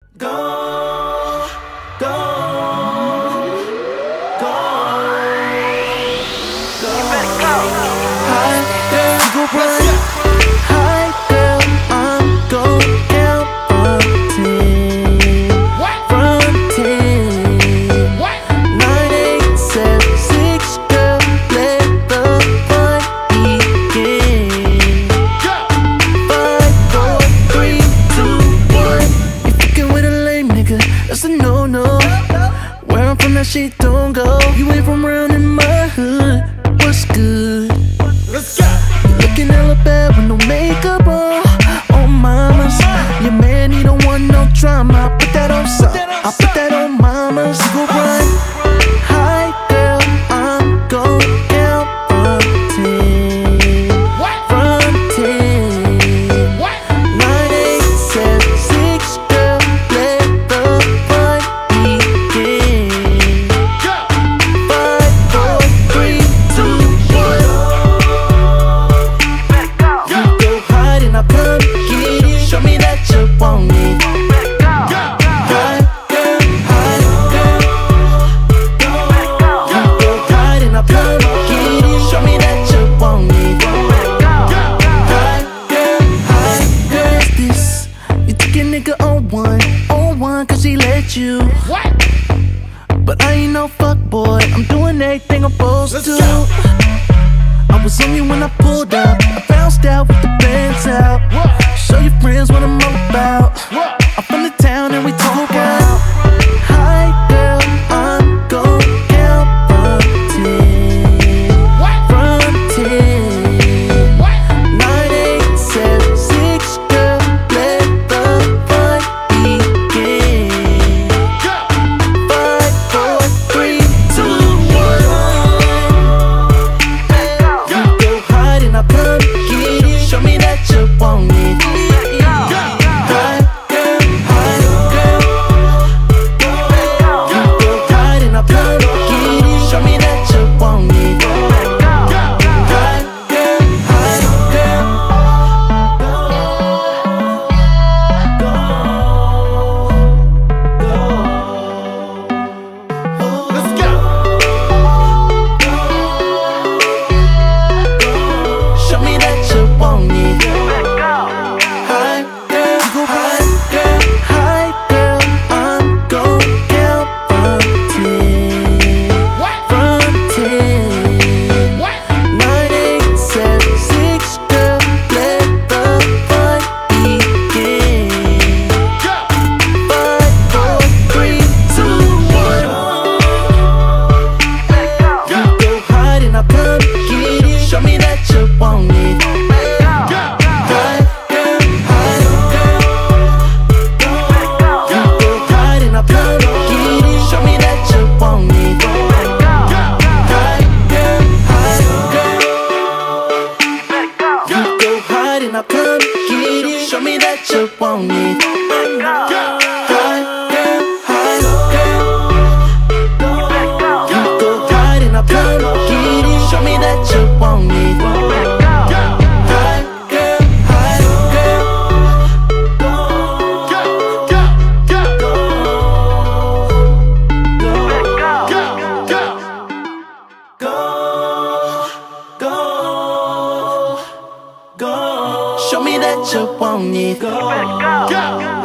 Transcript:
Go, go, go, go. Hi, girl, you go run. Hi, girl, I'm going down frontin'. Frontin'. 9876, girl, let the fun begin. 5, 4, 3, 2, 1. You fucking with a lame nigga, that's a no-no. Where I'm from, that shit don't go. You ain't from around in my hood. What's good? Let's go. Looking hella bad with no makeup on. Oh mamas, your man, he don't want no drama. I put that on some, I put that on mamas. You go run. Hi girl, I'm going down frontin'. Frontin'. 9876, girl, let the fun begin. 5, 4, 3, 2, 1. You go hide and I'll come get it. Show me that you want it. Hide, girl, hide, girl. You go hide and I'll come get it. Show me that you want it. Hide, girl, hide, girl. This, you think your nigga on one, cause he let you. But I ain't no fuckboy, I'm doing everything I'm supposed to. I was on you when I pulled up, I bounced out with the bands out. Show your friends what I'm all about. I'm from the town and we talk out. Hi girl, I'm going down frontin'. Frontin'. 9876, girl, let the fun begin. 5, 4, 3, 2, 1. You go hide and I'll come get it. Show me that you want it. Hide, girl, hide, girl. You go hide and I'll come get it. Show me that you want it. Hide, girl, hide, girl. Let's go. Show me that you want it. Hi, girl, hi, girl, hi, girl. I'm going down frontin'. Frontin'. 9876, girl, let the fun begin. 5, 4, 3, 2, 1. You go hide and I'll come get it. Show me that you want it. Hide, girl, hide, girl. You go hide and I'll come get it. Show me that you want it. Hide, girl, hide, girl. You go hide and I'll come get it. Show me that you want it. Hide, girl, hide, girl. You go hide and I'll come get it. Show me that you want it. Hide, girl, hide, girl. Go, go, go. Show me that you want it.